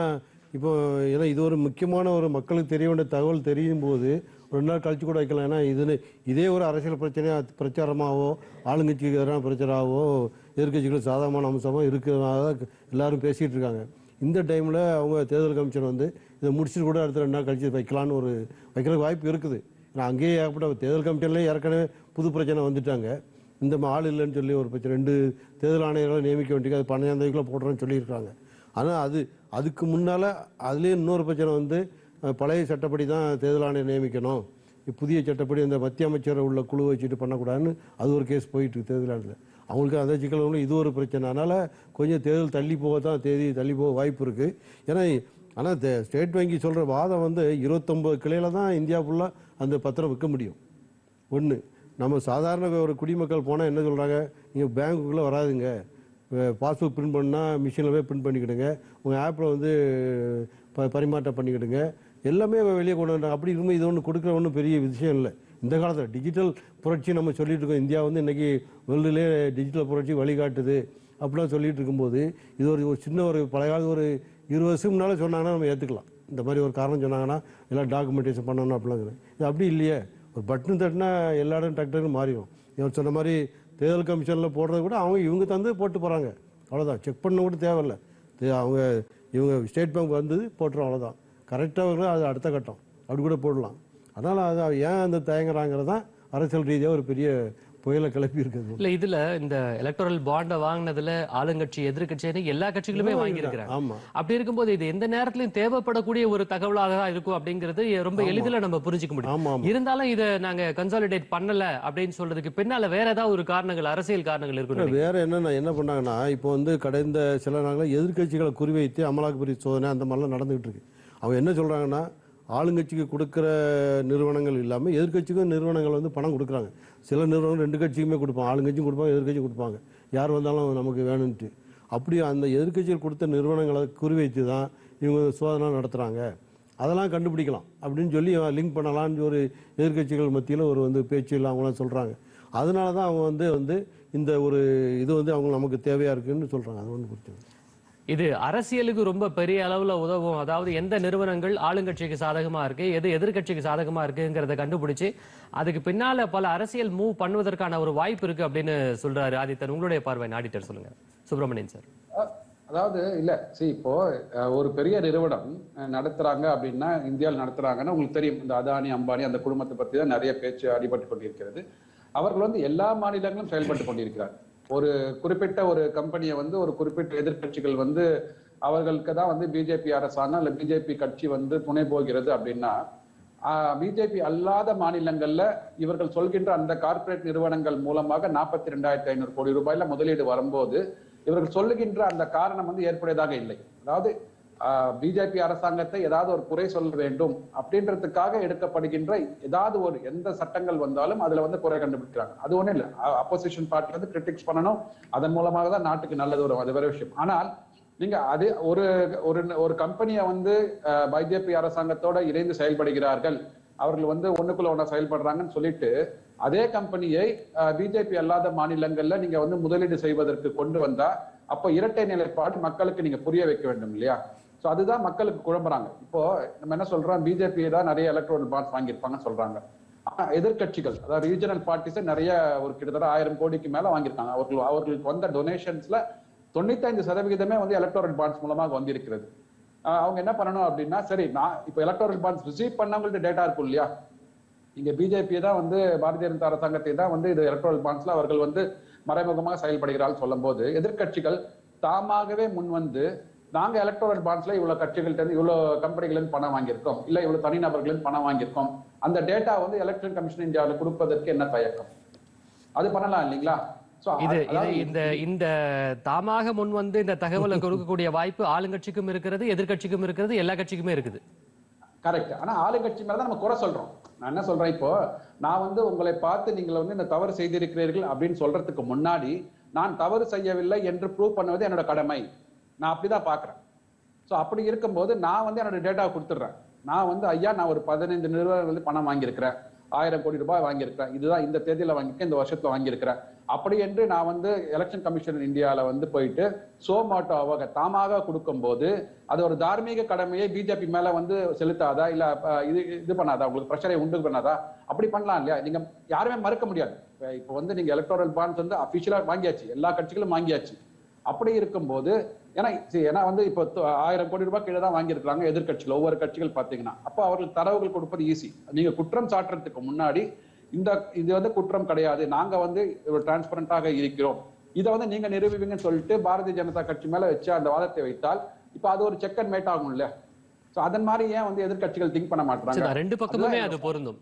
[SPEAKER 2] ஏன்னா இது ஒரு முக்கியமான ஒரு மக்களுக்கு தெரிய வேண்டிய தகவல் தெரியும் போது 2 நாள் கழிச்சு கூட வைக்கலாம். ஏன்னா இதே ஒரு அரசியல் பிரச்சனையாக பிரச்சாரமாகவோ ஆளுங்கட்சிக்கு எதிரான பிரச்சாரமாகவோ எதிர்கட்சிகள் சாதகமான அம்சமாக இருக்கிறதாக எல்லாரும் பேசிகிட்டு இருக்காங்க. இந்த டைமில் அவங்க தேர்தல் கமிஷன் வந்து இதை முடிச்சுட்டு கூட அடுத்த 2 நாள் கழிச்சு வைக்கலான்னு வைக்கிறதுக்கு வாய்ப்பு இருக்குது. ஏன்னா அங்கேயே ஏற்பட்ட தேர்தல் கமிஷன்லேயே ஏற்கனவே புது பிரச்சனை வந்துட்டாங்க. இந்த ஆள் இல்லைன்னு சொல்லி ஒரு பிரச்சனை 2 தேர்தல் ஆணையர்களை நியமிக்க வேண்டியது, அது 12ஆம் தேதிக்குள்ளே போடுறோன்னு சொல்லியிருக்காங்க. ஆனால் அதுக்கு முன்னால் அதுலேயே இன்னொரு பிரச்சனை வந்து பழைய சட்டப்படி தான் தேர்தல் ஆணையர் நியமிக்கணும், புதிய சட்டப்படி அந்த மத்திய அமைச்சரை உள்ள குழு வச்சுட்டு பண்ணக்கூடாதுன்னு அது ஒரு கேஸ் போயிட்டு தேர்தல் ஆணையத்தில். அவங்களுக்கு அந்த சிக்கல்களும் இது ஒரு பிரச்சனை. அதனால் கொஞ்சம் தேர்தல் தள்ளி போக தான் தேதி தள்ளி போக வாய்ப்பு இருக்குது. ஏன்னா ஆனால் ஸ்டேட் வங்கி சொல்கிற வாதம் வந்து 29 கிளையில் தான் இந்தியா ஃபுல்லாக அந்த பத்திரம் விற்க முடியும். ஒன்று, நம்ம சாதாரண ஒரு குடிமக்கள் போனால் என்ன சொல்கிறாங்க, நீங்கள் பேங்க்குள்ளே வராதுங்க, பாஸ்புக் பிரிண்ட் பண்ணால் மிஷினில் போய் பிரிண்ட் பண்ணிக்கிடுங்க, உங்கள் ஆப்பில் வந்து பரிமாற்றம் பண்ணிக்கிடுங்க, எல்லாமே வெளியே கொண்டு வந்தாங்க. அப்படி இருக்கும்போது இது ஒன்று கொடுக்குற ஒன்றும் பெரிய விஷயம் இல்லை. இந்த காலத்தில் டிஜிட்டல் புரட்சி நம்ம சொல்லிட்டு இருக்கோம். இந்தியா வந்து இன்றைக்கி வேர்ல்டுலே டிஜிட்டல் புரட்சி வழிகாட்டுது அப்படிலாம் சொல்லிட்டு இருக்கும்போது இது ஒரு சின்ன ஒரு பழைய காலத்து ஒரு 20 வருஷம் முன்னால் சொன்னாங்கன்னா நம்ம ஏற்றுக்கலாம். இந்த மாதிரி ஒரு காரணம் சொன்னாங்கன்னா எல்லாம் டாக்குமெண்டேஷன் பண்ணணும் அப்படிலாங்கிறது. இது அப்படி இல்லையே, ஒரு பட்டன் தட்டினா எல்லா இடம் டக்குன்னு மாறிடும். இவர் சொன்ன மாதிரி தேர்தல் கமிஷனில் போடுறது கூட இவங்க தந்து போட்டு போகிறாங்க, அவ்வளோதான். செக் பண்ண கூட தேவையில்லை. இவங்க ஸ்டேட் பேங்க் வந்தது போட்டுரும், அவ்வளோதான். கரெக்டாக அது அடுத்த கட்டம் அப்படி கூட போடலாம். அதனால் அது ஏன் அந்த தயங்குறாங்கிறது தான் அரசியல் ரீதியாக ஒரு பெரிய புயலை கிளப்பி இருக்குது.
[SPEAKER 1] இல்ல இதுல இந்த எலக்டோரல் பாண்ட வாங்கினதுல ஆளுங்கட்சி எதிர்கட்சி எல்லா கட்சிகளுமே வாங்கியிருக்கிறாங்க. அப்படி இருக்கும்போது இது எந்த நேரத்திலும் தேவைப்படக்கூடிய ஒரு தகவலாக தான் இருக்கும் அப்படிங்கிறது ரொம்ப எளிதில் நம்ம புரிஞ்சுக்க முடியும். இருந்தாலும் இதை நாங்க கன்சாலிடேட் பண்ணல அப்படின்னு சொல்றதுக்கு பின்னால வேற ஏதாவது ஒரு காரணங்கள், அரசியல் காரணங்கள் இருக்கு.
[SPEAKER 2] வேற என்ன பண்ணாங்கன்னா, இப்போ வந்து கடந்த சில நாட்கள் எதிர்கட்சிகளை குறிவைத்து அமலாக்கப்பிரி சோதனை அந்த மாதிரிலாம் நடந்துகிட்டு இருக்கு. அவங்க என்ன சொல்றாங்கன்னா, ஆளுங்கட்சிக்கு கொடுக்குற நிறுவனங்கள் இல்லாமல் எதிர்கட்சிக்கும் நிறுவனங்கள் வந்து பணம் கொடுக்குறாங்க. சில நிறுவனங்கள் 2 கட்சிக்குமே கொடுப்பாங்க, ஆளுங்கட்சியும் கொடுப்பாங்க, எதிர்கட்சியும் கொடுப்பாங்க, யார் வந்தாலும் நமக்கு வேணும்ட்டு. அப்படி அந்த எதிர்கட்சிகள் கொடுத்த நிறுவனங்களை குறிவைத்து தான் இவங்க சோதனை நடத்துகிறாங்க. அதெல்லாம் கண்டுபிடிக்கலாம் அப்படின்னு சொல்லி லிங்க் பண்ணலான்னு ஒரு எதிர்கட்சிகள் மத்தியில் ஒரு பேச்சு அவங்களாம் சொல்கிறாங்க. அதனால தான் அவங்க வந்து இந்த ஒரு இது அவங்க நமக்கு தேவையாக இருக்குன்னு சொல்கிறாங்க. அது ஒன்று பிரச்சனை.
[SPEAKER 1] இது அரசியலுக்கு ரொம்ப பெரிய அளவுல உதவும். அதாவது எந்த நிறுவனங்கள் ஆளுங்கட்சிக்கு சாதகமா இருக்கு, எது எதிர்கட்சிக்கு சாதகமா இருக்குங்கிறத கண்டுபிடிச்சு அதுக்கு பின்னால பல அரசியல் மூவ் பண்ணுவதற்கான ஒரு வாய்ப்பு இருக்கு அப்படின்னு சொல்றாரு ஆதித்தன். உங்களுடைய பார்வை ஆடிட்டர் சொல்லுங்க. சுப்பிரமணியன் சார்.
[SPEAKER 3] அதாவது இல்ல இப்போ ஒரு பெரிய நிறுவனம் நடத்துறாங்க அப்படின்னா, இந்தியாவில் நடத்துறாங்கன்னா உங்களுக்கு தெரியும், இந்த அதானி அம்பானி அந்த குடும்பத்தை பத்தி தான் நிறைய பேச்சு அடிபட்டு கொண்டிருக்கிறது. அவர்கள் எல்லா மாநிலங்களும் செயல்பட்டு கொண்டிருக்கிறார். ஒரு குறிப்பிட்ட ஒரு கம்பெனியை ஒரு குறிப்பிட்ட எதிர்கட்சிகள் அவர்களுக்கு தான் பிஜேபி அரசாங்கம் இல்ல பிஜேபி கட்சி துணை போகிறது அப்படின்னா, பிஜேபி அல்லாத மாநிலங்கள்ல இவர்கள் சொல்கின்ற அந்த கார்ப்பரேட் நிறுவனங்கள் மூலமாக 42,500 கோடி ரூபாயில முதலீடு வரும்போது இவர்கள் சொல்லுகின்ற அந்த காரணம் ஏற்புடையதாக இல்லை. அதாவது பிஜேபி அரசாங்கத்தை ஏதாவது ஒரு குறை சொல்ல வேண்டும் அப்படின்றதுக்காக எடுக்கப்படுகின்ற ஏதாவது ஒரு எந்த சட்டங்கள் வந்தாலும் அதுல குறை கண்டுபிடிக்கிறாங்க. அது ஒண்ணும் இல்லை, அப்போசிஷன் பார்ட்டி கிரிட்டிக்ஸ் பண்ணணும், அதன் மூலமாக தான் நாட்டுக்கு நல்லது வரும், அது வேற விஷயம். ஆனால் நீங்க அது ஒரு கம்பெனியை பிஜேபி அரசாங்கத்தோட இணைந்து செயல்படுகிறார்கள், அவர்கள் ஒண்ணுக்குள்ள ஒண்ணா செயல்படுறாங்கன்னு சொல்லிட்டு அதே கம்பெனியை பிஜேபி அல்லாத மாநிலங்கள்ல நீங்க முதலீடு செய்வதற்கு கொண்டு வந்தா அப்ப இரட்டை நிலைப்பாடு மக்களுக்கு நீங்க புரிய வைக்க வேண்டும் இல்லையா? சோ அதுதான் மக்களுக்கு குழம்புறாங்க. இப்போ நம்ம என்ன சொல்றோம், பிஜேபி தான் நிறைய எலக்ட்ரோரல் பாண்ட்ஸ் வாங்கியிருப்பாங்கன்னு சொல்றாங்க. ஆனா எதிர்கட்சிகள் அதாவது ரீஜனல் பார்ட்டிஸ் நிறைய கிட்டத்தட்ட 1000 கோடிக்கு மேல வாங்கியிருக்காங்க. அவர்களுக்கு வந்த டொனேஷன்ஸ்ல 95% எலக்ட்ரோரல் பாண்ட்ஸ் மூலமாக வந்திருக்கிறது. அவங்க என்ன பண்ணணும் அப்படின்னா, சரி நான் இப்ப எலக்ட்ரோரல் பாண்ட்ஸ் ரிசீவ் பண்ணவங்கள்ட்ட டேட்டா இருக்கும் இல்லையா, இங்க பிஜேபி தான் வந்து பாரதிய ஜனதா அரசாங்கத்தை தான் வந்து இது எலக்ட்ரல் பாண்ட்ஸ்ல அவர்கள் வந்து மறைமுகமாக செயல்படுகிறார்கள் சொல்லும் போது எதிர்கட்சிகள் தாமாகவே முன் வந்து நாங்க எலக்ட்ரல் பாண்ட்ஸ்ல இவ்வளவு கட்சிகள்கிட்ட இருந்து இவ்வளவு கம்பெனிகள் இருந்து பணம் வாங்கியிருக்கோம், இல்ல இவ்வளவு தனிநபர்கள் இருந்து பணம் வாங்கியிருக்கோம், அந்த டேட்டா வந்து எலெக்ஷன் கமிஷன் இந்தியாவில் கொடுப்பதற்கு என்ன தயக்கம்? அது பண்ணலாம் இல்லைங்களா?
[SPEAKER 1] இந்த தாமாக முன் வந்து இந்த தகவலை கொடுக்கக்கூடிய வாய்ப்பு ஆளுங்கட்சிக்கும் இருக்கிறது, எதிர்கட்சிக்கும் இருக்கிறது, எல்லா கட்சிக்குமே இருக்குது.
[SPEAKER 3] கரெக்ட். ஆனா ஆளுங்கட்சி மேலதான் நம்ம குறை சொல்றோம். நான் என்ன சொல்றேன், இப்போ நான் வந்து உங்களை பார்த்து நீங்கள் வந்து இந்த தவறு செய்திருக்கிறீர்கள் அப்படின்னு சொல்றதுக்கு முன்னாடி நான் தவறு செய்யவில்லை என்று ப்ரூவ் பண்ணுவது என்னோட கடமை. நான் அப்படிதான் பாக்குறேன். சோ அப்படி இருக்கும்போது நான் வந்து என்னோட டேட்டா கொடுத்துடுறேன். நான் வந்து ஐயா நான் ஒரு 15 நிறுவனங்கள் பணம் வாங்கியிருக்கிறேன், 1000 கோடி ரூபாய் வாங்கியிருக்கிறேன், இதுதான் இந்த தேதியில வாங்கியிருக்கேன், இந்த வருஷத்துல வாங்கியிருக்கிறேன் அப்படி என்று நான் வந்து எலெக்ஷன் கமிஷன் இந்தியாவில் வந்து போயிட்டு சோமாட்டோவாக தாமாக கொடுக்கும் போது அது ஒரு தார்மீக கடமையை பிஜேபி மேல வந்து செலுத்தாதா, இல்ல இது பண்ணாதா, உங்களுக்கு பிரஷரை உண்டு பண்ணாதா? அப்படி பண்ணலாம் இல்லையா? நீங்க யாருமே மறுக்க முடியாது. இப்போ வந்து நீங்க எலக்டோரல் பாண்ட்ஸ் வந்து அபிஷியலா வாங்கியாச்சு, எல்லா கட்சிகளும் வாங்கியாச்சு. அப்படி இருக்கும்போது ஏன்னா வந்து இப்போ 1000 கோடி ரூபாய் கீழே தான் வாங்கியிருக்காங்க எதிர்கட்சிகள், ஒவ்வொரு கட்சிகள் பாத்தீங்கன்னா. அப்போ அவர்கள் தரவுகள் கொடுப்பது ஈஸி. நீங்க குற்றம் சாட்டுறதுக்கு முன்னாடி இது வந்து குற்றம் கிடையாது, நாங்க வந்து டிரான்ஸ்பரண்டாக இருக்கிறோம், இதை வந்து நீங்க நிரூபிப்பீங்கன்னு சொல்லிட்டு பாரதிய ஜனதா கட்சி மேல வச்சு அந்த வாதத்தை வைத்தால் இப்ப அது ஒரு செக் அண்ட் மேட் ஆகும் இல்ல? அதன் மாதிரி ஏன் வந்து எதிர்கட்சிகள் திங்க் பண்ண மாட்டாங்க?
[SPEAKER 1] ரெண்டு பக்கமுமே அது பொருந்தும்.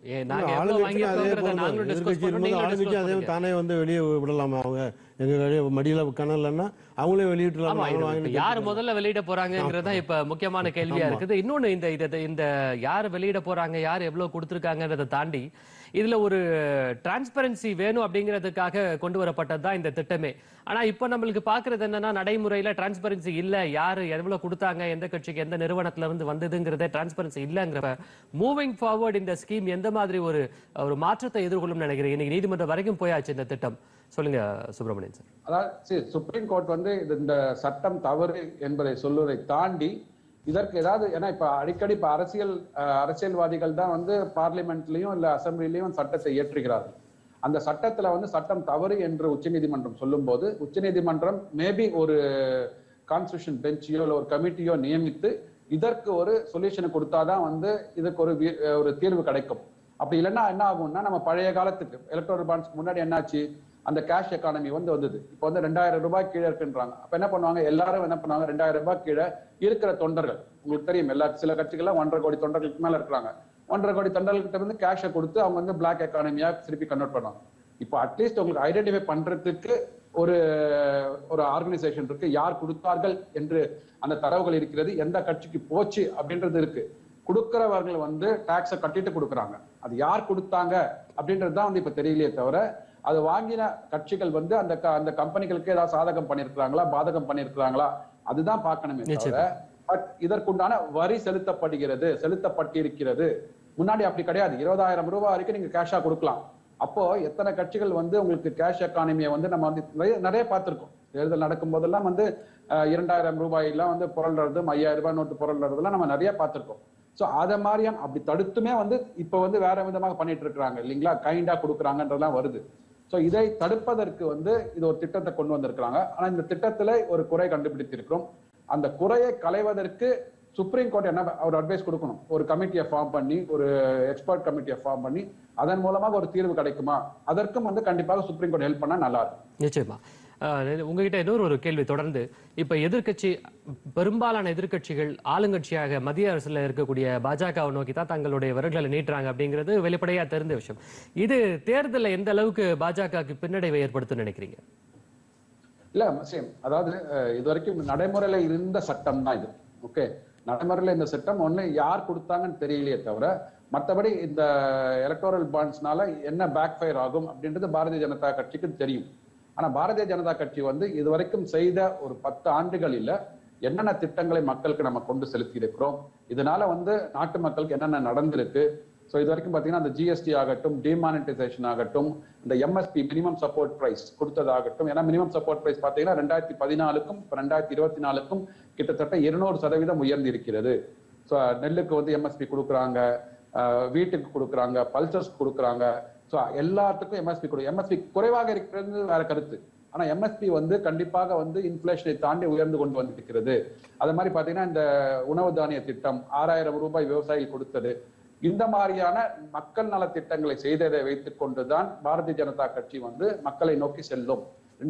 [SPEAKER 2] தானே வந்து வெளியே விடலாமா? அவங்க எங்க மடியில கணலன்னா அவங்களே வெளியிடலாமா?
[SPEAKER 1] யாரு முதல்ல வெளியிட போறாங்கிறதா இப்ப முக்கியமான கேள்வியா இருக்குது. இன்னொன்னு இந்த யாரு வெளியிட போறாங்க, யாரு எவ்வளவு கொடுத்திருக்காங்கன்றதை தாண்டி இதுல ஒரு டிரான்ஸ்பரன்சி வேணும் அப்படிங்கிறதுக்காக கொண்டு வரப்பட்டதுதான் இந்த திட்டமே. ஆனா இப்ப நம்மளுக்கு பாக்குறது என்னன்னா நடைமுறையில டிரான்ஸ்பரன்சி இல்ல, யாரு எவ்வளவு கொடுத்தாங்க, எந்த கட்சிக்கு எந்த நிறுவனத்துல இருந்து வந்ததுங்கிறத டிரான்ஸ்பரன்சி இல்லங்கிற மூவிங் ஃபார்வர்ட் இந்த ஸ்கீம் எந்த மாதிரி ஒரு மாற்றத்தை எதிர்கொள்ளும் நினைக்கிறேன். இன்னைக்கு நீதிமன்றம் வரைக்கும் போயாச்சு இந்த திட்டம். சொல்லுங்க சுப்பிரமணியன் சார்.
[SPEAKER 3] அதாவது சுப்ரீம் கோர்ட் வந்து இந்த சட்டம் தவறு என்பதை சொல்லுவதை தாண்டி இதற்கு ஏதாவது, ஏன்னா இப்ப அடிக்கடி இப்ப அரசியல்வாதிகள் தான் வந்து பார்லிமெண்ட்லயும் இல்ல அசம்பிளிலையும் சட்டத்தை இயற்றுகிறார்கள். அந்த சட்டத்துல வந்து சட்டம் தவறு என்று உச்சநீதிமன்றம் சொல்லும் போது உச்சநீதிமன்றம் மேபி ஒரு கான்ஸ்டிடியூஷன் பெஞ்சியோ இல்ல ஒரு கமிட்டியோ நியமித்து இதற்கு ஒரு சொல்யூஷனை கொடுத்தாதான் வந்து இதுக்கு ஒரு தீர்வு கிடைக்கும். அப்படி இல்லைன்னா என்ன ஆகும்னா, நம்ம பழைய காலத்துக்கு எலக்ட்ரல் பாண்ட்ஸ்க்கு முன்னாடி என்னாச்சு, அந்த கேஷ் எக்கானமி வந்தது. இப்போ வந்து 2000 ரூபாய் கீழே இருக்குன்றாங்க. அப்ப என்ன பண்ணுவாங்க, எல்லாரும் என்ன பண்ணுவாங்க, 2000 ரூபாய் கீழே இருக்கிற தொண்டர்கள், உங்களுக்கு தெரியும் சில கட்சிகள்லாம் 1.5 கோடி தொண்டர்களுக்கு மேல இருக்கிறாங்க, 1.5 கோடி தொண்டர்கள்கிட்ட இருந்து கேஷை கொடுத்து அவங்க வந்து பிளாக் எக்கானமியா திருப்பி கன்வெர்ட் பண்ணுவாங்க. இப்போ அட்லீஸ்ட் உங்களுக்கு ஐடென்டிஃபை பண்றதுக்கு ஒரு ஆர்கனைசேஷன் இருக்கு, யார் கொடுத்தார்கள் என்று அந்த தரவுகள் இருக்கிறது, எந்த கட்சிக்கு போச்சு அப்படின்றது இருக்கு. கொடுக்கிறவர்கள் வந்து டாக்ஸை கட்டிட்டு கொடுக்குறாங்க, அது யார் கொடுத்தாங்க அப்படின்றது தான் வந்து இப்ப தெரியலையே தவிர அது வாங்கின கட்சிகள் வந்து அந்த கம்பெனிகளுக்கு ஏதாவது சாதகம் பண்ணிருக்கிறாங்களா, பாதகம் பண்ணிருக்கிறாங்களா, அதுதான் பார்க்கணுமே தவிர பட் இதற்குண்டான வரி செலுத்தப்பட்டிருக்கிறது. முன்னாடி அப்படி கிடையாது. 20,000 ரூபாய் வரைக்கும் நீங்க கேஷா கொடுக்கலாம். அப்போ எத்தனை கட்சிகள் வந்து உங்களுக்கு கேஷ் எக்கானமியை வந்து நம்ம வந்து நிறைய பார்த்திருக்கோம். தேர்தல் நடக்கும் போதெல்லாம் வந்து 2,000 ரூபாய் எல்லாம் வந்து புரள்றது, 5,000 ரூபாய் நோட்டு புரள்றதுலாம் நம்ம நிறைய பார்த்திருக்கோம். சோ அத மாதிரியும் அப்படி தடுத்துமே வந்து இப்ப வந்து வேற விதமாக பண்ணிட்டு இருக்கிறாங்க இல்லைங்களா, கைண்டா கொடுக்குறாங்கன்றதெல்லாம் வருது. சோ இதை தடுப்பதற்கு வந்து இது ஒரு திட்டத்தை கொண்டு வந்திருக்கிறாங்க. ஆனா இந்த திட்டத்துல ஒரு குறை கண்டுபிடித்திருக்கிறோம். அந்த குறையை களைவதற்கு சுப்ரீம் கோர்ட் என்ன ஒரு அட்வைஸ் கொடுக்கணும், ஒரு கமிட்டியை ஃபார்ம் பண்ணி, ஒரு எக்ஸ்பர்ட் கமிட்டியை ஃபார்ம் பண்ணி அதன் மூலமாக ஒரு தீர்வு கிடைக்குமா, அதற்கும் வந்து கண்டிப்பாக சுப்ரீம் கோர்ட் ஹெல்ப் பண்ணா நல்லா இருக்கும்.
[SPEAKER 1] நிச்சயமா. உங்ககிட்ட இன்னொரு கேள்வி தொடர்ந்து, இப்ப பெரும்பாலான எதிர்கட்சிகள் ஆளுங்கட்சியாக மத்திய அரசுல இருக்கக்கூடிய பாஜகவை நோக்கி தான் தங்களுடைய விரல்களை நீட்டுறாங்க அப்படிங்கிறது வெளிப்படையா தெரிந்த விஷயம். இது தேர்தலில் எந்த அளவுக்கு பாஜகவுக்கு பின்னடைவை ஏற்படுத்தும் நினைக்கிறீங்க?
[SPEAKER 3] இல்ல சேம், அதாவது இது வரைக்கும் நடைமுறையில இருந்த சட்டம் தான் இது. ஓகே, நடைமுறையில இந்த சட்டம் ஒண்ணு யார் கொடுத்தாங்கன்னு தெரியலையே தவிர மற்றபடி இந்த எலக்டோரல் பாண்ட்ஸ்னால என்ன பேக் ஃபயர் ஆகும் அப்படின்றது பாரதிய ஜனதா கட்சிக்கு தெரியும். ஆனா பாரதிய ஜனதா கட்சி வந்து இதுவரைக்கும் செய்த ஒரு 10 ஆண்டுகளில் என்னென்ன திட்டங்களை மக்களுக்கு நம்ம கொண்டு செலுத்தி இருக்கிறோம், இதனால வந்து நாட்டு மக்களுக்கு என்னென்ன நடந்திருக்கு. ஸோ இது வரைக்கும் பார்த்தீங்கன்னா அந்த ஜிஎஸ்டி ஆகட்டும், டிமானிட்டைசேஷன் ஆகட்டும், இந்த எம்எஸ்பி மினிமம் சப்போர்ட் பிரைஸ் கொடுத்ததாகட்டும். ஏன்னா மினிமம் சப்போர்ட் பிரைஸ் பார்த்தீங்கன்னா 2014க்கும் 2024க்கும் கிட்டத்தட்ட 200% உயர்ந்து இருக்கிறது. ஸோ நெல்லுக்கு வந்து எம்எஸ்பி கொடுக்குறாங்க, வீட்டுக்கு கொடுக்குறாங்க, பல்சர்ஸ் கொடுக்குறாங்க. ஸோ எல்லாத்துக்கும் எம்எஸ்பி குறைவாக இருக்கிறது வேற கருத்து. ஆனா எம்எஸ்பி வந்து கண்டிப்பாக வந்து இன்ஃபிளேஷனை தாண்டி உயர்ந்து கொண்டு வந்திருக்கிறது. அது மாதிரி பாத்தீங்கன்னா இந்த உணவு தானிய திட்டம் 6,000 ரூபாய் விவசாயிகள் கொடுத்தது, இந்த மாதிரியான மக்கள் நலத்திட்டங்களை செய்ததை வைத்துக் கொண்டுதான் பாரதிய ஜனதா கட்சி வந்து மக்களை நோக்கி செல்லும்.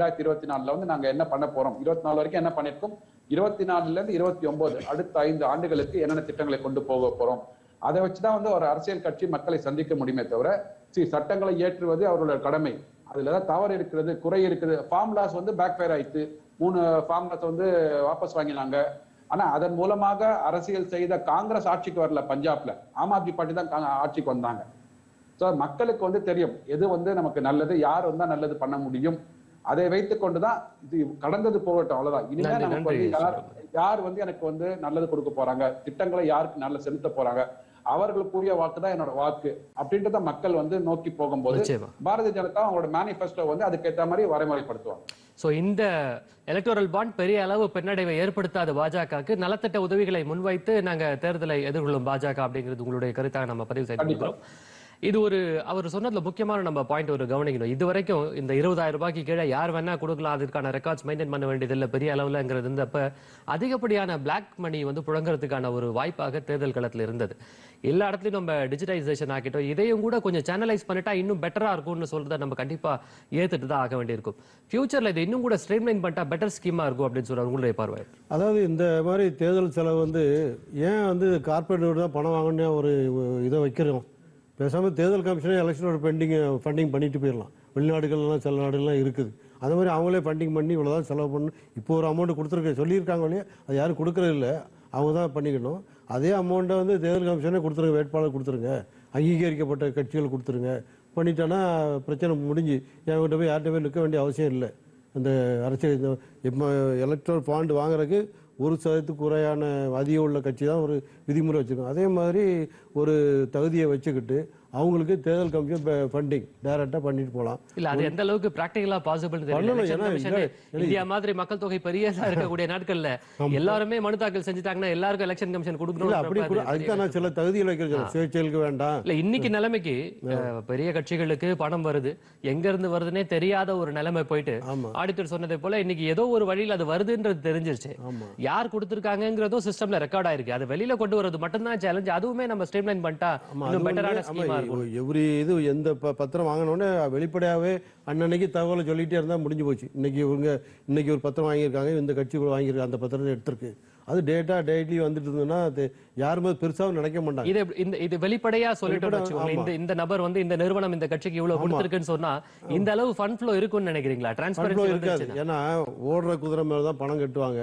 [SPEAKER 3] 2024 வந்து நாங்க என்ன பண்ண போறோம், 24 வரைக்கும் என்ன பண்ணிருக்கோம், 24ல இருந்து 29 அடுத்த 5 ஆண்டுகளுக்கு என்னென்ன திட்டங்களை கொண்டு போக போறோம், அதை வச்சுதான் வந்து ஒரு அரசியல் கட்சி மக்களை சந்திக்க முடியுமே தவிர சட்டங்களை இயற்றுவது அவர்களோட கடமை. அதுலதான் தவறு இருக்கிறது, குறை இருக்குது. ஃபார்முலாஸ் வந்து பேக் ஃபயர் ஆயிடுச்சு, 3 ஃபார்முலாஸ் வந்து வாபஸ் வாங்கினாங்க. ஆனா அதன் மூலமாக அரசியல் செய்த காங்கிரஸ் ஆட்சிக்கு வரல, பஞ்சாப்ல ஆம் ஆத்மி பார்ட்டி தான் ஆட்சிக்கு வந்தாங்க. சோ மக்களுக்கு வந்து தெரியும் எது வந்து நமக்கு நல்லது, யார் வந்தா நல்லது பண்ண முடியும். அதை வைத்துக் கொண்டுதான் இது கடந்தது போகட்டும், அவ்வளவுதான். இனிமே நமக்கு வந்து யார் வந்து எனக்கு வந்து நல்லது கொடுக்க போறாங்க, திட்டங்களை யாருக்கு நல்ல செலுத்த போறாங்க, அவர்களுக்குரிய வாக்கு தான் என்னோட வாக்கு அப்படின்றத மக்கள் வந்து நோக்கி போகும்போது பாரதிய ஜனதா அவங்களோட மேனிஃபெஸ்டோ வந்து அதுக்கேற்ற மாதிரி வரைமுறைப்படுத்துவாங்க.
[SPEAKER 1] சோ இந்த எலக்டோரல் பாண்ட் பெரிய அளவு பின்னடைவை ஏற்படுத்தாத பாஜகவுக்கு நலத்திட்ட உதவிகளை முன்வைத்து நாங்க தேர்தலை எதிர்கொள்ளும் பாஜக அப்படிங்கிறது உங்களுடைய கருத்தாக நம்ம பதிவு செய்திருக்கிறோம். இது ஒரு அவர் சொன்னதுல முக்கியமான நம்ம பாயிண்ட் ஒரு கவனிக்கணும். இது வரைக்கும் இந்த 20,000 ரூபாய்க்கு கீழே யார் வேணா கொடுக்கலாம், அதற்கான ரெக்கார்ட்ஸ் மெயின்டைன் பண்ண வேண்டியதில்லை பெரிய அளவுலங்கிறது இருந்தப்ப அதிகப்படியான பிளாக் மணி வந்து புழங்குறதுக்கான ஒரு வாய்ப்பாக தேர்தல் களத்தில் இருந்தது. எல்லா இடத்துலையும் நம்ம டிஜிட்டலைசேஷன் ஆக்கிட்டோம், இதையும் கூட கொஞ்சம் சேனலைஸ் பண்ணிட்டா இன்னும் பெட்டரா இருக்கும்னு சொல்றதை நம்ம கண்டிப்பா ஏத்துட்டு தான் ஆக வேண்டியிருக்கும். ஃபியூச்சர்ல இது இன்னும் கூட ஸ்ட்ரீம்லைன் பண்ணிட்டா பெட்டர் ஸ்கீமா இருக்கும் அப்படின்னு சொல்றாரு. உங்களுடைய பார்வை?
[SPEAKER 2] அதாவது இந்த மாதிரி தேர்தல் செலவு வந்து ஏன் வந்து கார்பரேட் தான் பணம் வாங்கணும்னு ஒரு இதை வைக்கிறோம். பேசாமல் தேர்தல் கமிஷனே எலெக்ஷனோட ஃபண்டிங் பண்ணிட்டு போயிடலாம். வெளிநாடுகள்லாம் சில நாடுகள்லாம் இருக்குது, அந்த மாதிரி அவங்களே ஃபண்டிங் பண்ணி இவ்வளோதான் செலவு பண்ணணும். இப்போ ஒரு அமௌண்ட் கொடுத்துருக்க சொல்லியிருக்காங்க இல்லையா, அது யாரும் கொடுக்குறது இல்லை, அவங்க தான் பண்ணிக்கணும். அதே அமௌண்ட்டை வந்து தேர்தல் கமிஷனே கொடுத்துருங்க, வேட்பாளர் கொடுத்துருங்க, அங்கீகரிக்கப்பட்ட கட்சிகள் கொடுத்துருங்க. பண்ணிட்டோன்னா பிரச்சனை முடிஞ்சு என்கிட்ட போய் யார்கிட்ட போய் நிற்க வேண்டிய அவசியம் இல்லை. அந்த அரசியல் இப்போ எலக்ட்ரல் பாண்ட் வாங்குறதுக்கு 1% குறையான அதிகம் உள்ள கட்சி தான் ஒரு விதிமுறை வச்சுருக்கோம். அதே மாதிரி ஒரு தகுதியை வச்சுக்கிட்டு அவங்களுக்கு தேர்தல் கமிஷன் ஃபண்டிங் டைரக்டா பண்ணிட்டு போகலாம்.
[SPEAKER 1] இல்ல அது எந்த அளவுக்கு பிராக்டிகலா பாசிபிள் தெரியல. இந்தியா மாதிரி மக்கள் தொகை பெரியதா இருக்கக்கூடிய நாட்கள்ல எல்லாருமே மனு தாக்கல் செஞ்சுட்டாங்கன்னா எல்லாருக்கும் எலெக்ஷன் கமிஷன் கொடுக்கணும்.
[SPEAKER 2] அப்படி அதுதான் நான் சில தகுதிகள் வைக்கிறேன், சுயேட்சைகளுக்கு வேண்டாம்.
[SPEAKER 1] இல்ல இன்னைக்கு நிலைமைக்கு பெரிய கட்சிகளுக்கு பணம் வருது, எங்க இருந்து வருதுன்னே தெரியாத ஒரு நிலைமை போயிட்டு ஆடிட்டர் சொன்னதை போல இன்னைக்கு ஏதோ ஒரு வழியில் அது வருதுன்றது தெரிஞ்சிருச்சு. யார் கொடுத்திருக்காங்கிறதும் சிஸ்டம்ல ரெக்கார்ட் ஆயிருக்கு. அது வெளியில கொண்டு வரது மட்டும்தான் சேலஞ்ச். அதுவுமே நம்ம ஸ்ட்ரீம்லைன் பண்ணிட்டா இன்னும் பெட்டரான ஸ்கீமா இருக்கும்.
[SPEAKER 2] எவ்ரி இது எந்த பத்திரம் வாங்கினோடனே வெளிப்படையாவே அன்னன்னைக்கு தகவலை சொல்லிட்டே இருந்தா முடிஞ்சு போச்சு. இன்னைக்கு ஒரு பத்திரம் வாங்கியிருக்காங்க, இந்த கட்சி வாங்கியிருக்காங்க, அந்த பத்திரத்தை எடுத்திருக்கு, அது டேட்டா டெய்லி வந்துட்டு இருந்ததுன்னா அது யாருமே பெருசாவும் நினைக்க மாட்டாங்க.
[SPEAKER 1] இது வெளிப்படையா சொல்லிட்டு இந்த நபர் வந்து இந்த நிறுவனம் இந்த கட்சிக்கு இவ்வளவு கொடுத்திருக்குன்னு சொன்னா இந்த அளவு ஃபண்ட் ஃப்ளோ இருக்குன்னு நினைக்கிறீங்களா? டிரான்ஸ்பரன்சி
[SPEAKER 2] இருக்காது. ஏன்னா ஓடுற குதிரை மேலதான் பணம் கட்டுவாங்க,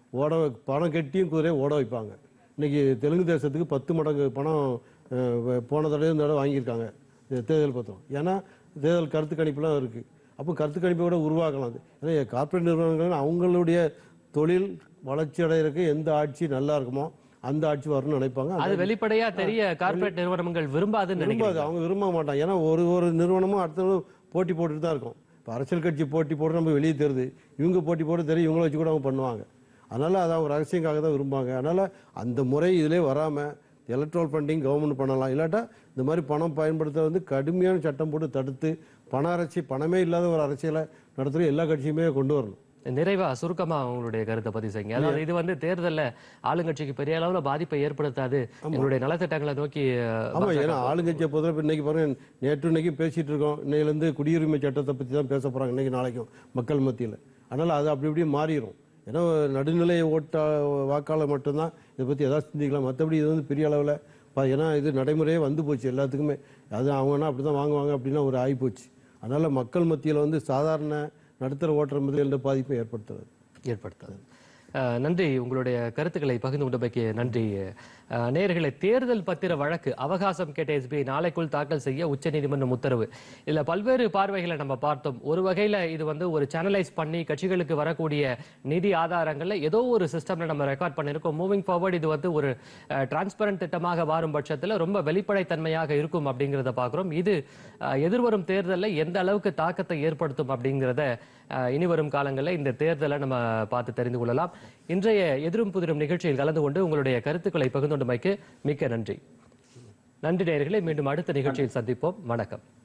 [SPEAKER 2] பணம் கட்டியும் குதிரையை ஓட வைப்பாங்க. இன்னைக்கு தெலுங்கு தேசத்துக்கு 10 மடங்கு பணம் போன தடவை இந்த தடவை வாங்கியிருக்காங்க தேர்தல் பத்திரம். ஏன்னா தேர்தல் கருத்து கணிப்புலாம் இருக்கு. அப்போ கருத்து கணிப்போட உருவாக்கலாம். ஏன்னா கார்பரேட் நிறுவனங்கள் அவங்களுடைய தொழில் வளர்ச்சி அடைகிறதுக்கு எந்த ஆட்சி நல்லா இருக்குமோ அந்த ஆட்சி வரணும்னு நினைப்பாங்க.
[SPEAKER 1] அது வெளிப்படையா தெரிய கார்பரேட் நிறுவனங்கள் விரும்பாது,
[SPEAKER 2] அவங்க விரும்ப மாட்டாங்க. ஏன்னா ஒரு நிறுவனமும் அடுத்த போட்டி போட்டுட்டு தான் இருக்கும். இப்போ அரசியல் கட்சி போட்டி போட்டு நம்ம வெளியே தெரியுது, இவங்க போட்டி போட்டு தெரியும், இவங்கள வச்சு கூட அவங்க பண்ணுவாங்க. அதனால அதை அவங்க ரகசியங்காக தான் விரும்புவாங்க. அதனால அந்த முறை இதிலே வராமல் எலக்ட்ரல் ஃபண்டிங் கவர்மெண்ட் பண்ணலாம். இல்லாட்டா இந்த மாதிரி பணம் பயன்படுத்த வந்து கடுமையான சட்டம் போட்டு தடுத்து பணமே இல்லாத ஒரு அரசியலை நடத்துகிற எல்லா கட்சியுமே கொண்டு வரணும்.
[SPEAKER 1] நிறைவா சுருக்கமா உங்களுடைய கருத்தை பதிவு செய்யுங்க. அதாவது இது வந்து தேர்தலில் ஆளுங்கட்சிக்கு பெரிய அளவுல பாதிப்பை ஏற்படுத்தாது, எங்களுடைய நலத்திட்டங்களை நோக்கி.
[SPEAKER 2] ஆமா, ஏன்னா ஆளுங்கட்சியை பொறுத்தவரை இன்னைக்கு பாருங்க, நேற்று இன்னைக்கு இருக்கோம், இன்னையிலேருந்து குடியுரிமை சட்டத்தை பற்றி தான் பேச போறாங்க இன்னைக்கு நாளைக்கும் மக்கள் மத்தியில். அதனால அது அப்படி இப்படி மாறிடும். ஏன்னா நடுநிலை வாக்காளர் மட்டும்தான் இதை பற்றி எதாவது சிந்திக்கலாம். மற்றபடி இது வந்து பெரிய அளவில் ஏன்னா இது நடைமுறையே வந்து போச்சு எல்லாத்துக்குமே. அது அவங்கன்னா அப்படி தான் வாங்குவாங்க அப்படின்னா ஒரு ஆகிப்போச்சு. அதனால் மக்கள் மத்தியில் வந்து சாதாரண நடுத்தர ஓட்டுற மத்தியில் எந்த பாதிப்பும் ஏற்படுத்தாது.
[SPEAKER 1] நன்றி, உங்களுடைய கருத்துக்களை பகிர்ந்து கொண்டமைக்கு நன்றி. நேயர்களே, தேர்தல் பத்திர வழக்கு அவகாசம் கேட்ட எஸ்பிஐ நாளைக்குள் தாக்கல் செய்ய உச்சநீதிமன்றம் உத்தரவு. இதுல பல்வேறு பார்வைகளை நம்ம பார்த்தோம். ஒரு வகையில இது வந்து ஒரு சேனலைஸ் பண்ணி கட்சிகளுக்கு வரக்கூடிய நிதி ஆதாரங்கள்ல ஏதோ ஒரு சிஸ்டம்ல நம்ம ரெக்கார்ட் பண்ணிருக்கோம். மூவிங் ஃபார்வர்ட் இது வந்து ஒரு டிரான்ஸ்பரண்ட் திட்டமாக வரும் பட்சத்துல ரொம்ப வெளிப்படைத்தன்மையாக இருக்கும் அப்படிங்கிறத பார்க்கிறோம். இது எதிர்வரும் தேர்தலில் எந்த அளவுக்கு தாக்கத்தை ஏற்படுத்தும் அப்படிங்கிறத இனிவரும் காலங்களில் இந்த தேர்தலை நம்ம பார்த்து தெரிந்து கொள்ளலாம். இன்றைய எதிரும் புதிரும் நிகழ்ச்சியில் கலந்து கொண்டு உங்களுடைய கருத்துக்களை பகிர்ந்து கொண்டமைக்கு மிக்க நன்றி. நன்றி நேயர்களே, மீண்டும் அடுத்த நிகழ்ச்சியில் சந்திப்போம். வணக்கம்.